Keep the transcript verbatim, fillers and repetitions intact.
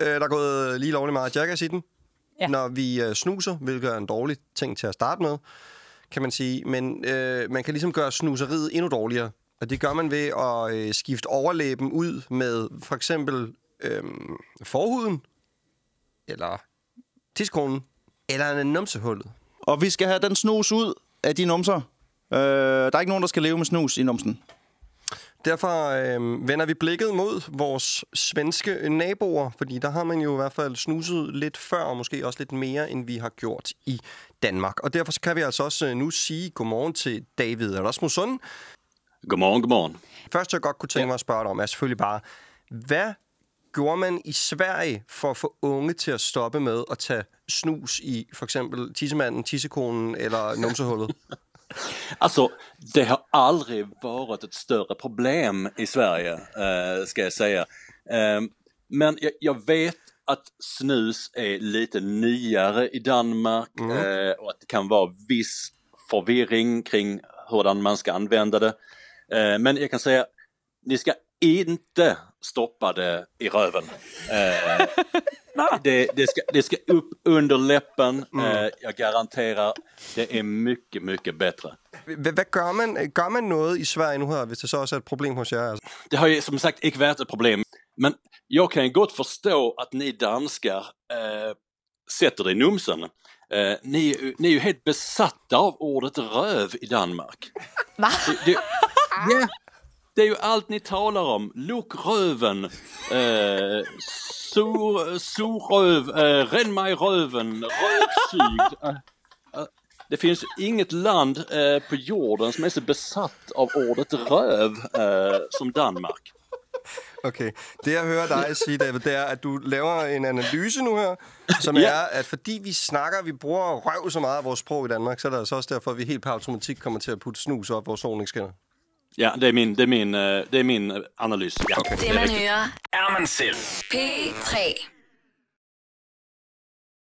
Øh, der er gået lige lovligt meget jackass i den. Ja. Når vi øh, snuser, hvilket er en dårlig ting til at starte med, kan man sige. Men øh, man kan ligesom gøre snuseriet endnu dårligere. Og det gør man ved at øh, skifte overlæben ud med for eksempel øh, forhuden, eller tidskronen, eller en numsehullet. Og vi skal have den snus ud af de numser. Øh, der er ikke nogen, der skal leve med snus i numsen. Derfor øh, vender vi blikket mod vores svenske naboer, fordi der har man jo i hvert fald snuset lidt før, og måske også lidt mere, end vi har gjort i Danmark. Og derfor kan vi altså også nu sige godmorgen til David Rasmussen. Godmorgen, godmorgen. Først, jeg godt kunne tænke mig at spørge dig om, er selvfølgelig bare, hvad gjorde man i Sverige for at få unge til at stoppe med at tage snus i for eksempel tissemanden, tissekonen eller numsehullet? Alltså, det har aldrig varit ett större problem i Sverige, uh, ska jag säga. Uh, men jag, jag vet att snus är lite nyare i Danmark mm. uh, och att det kan vara viss förvirring kring hur man ska använda det. Uh, men jag kan säga, ni ska inte stoppa det i röven. Uh, det, det, ska, det ska upp under läppen. Mm. Uh, jag garanterar, det är mycket, mycket bättre. Hvad gør man? Gør man noget i Sverige nu her, hvis det så også er et problem hos jer? Altså? Det har ju som sagt inte varit ett problem. Men jag kan gott förstå att ni danskar uh, sätter det i numsen. Uh, ni, ni är ju helt besatta av ordet röv i Danmark. Va? Det, det, yeah. Det är ju allt ni talar om. Luk röven. Eh, sur, surröv. Eh, renn mig röven. Rövsygd. Eh, eh, det finns inget land eh, på jorden som är så besatt av ordet röv eh, som Danmark. Okay. Det jeg hører dig sige, David, det er, at du laver en analyse nu her, som ja. er, at fordi vi snakker, vi bruger røv så meget af vores sprog i Danmark, så er det altså også derfor, at vi helt per automatik kommer til at putte snus op vores ordningsskinner. Ja, det är min, det är min, det är min analys. Ja. Okay. Det man hører, er man selv. P tre.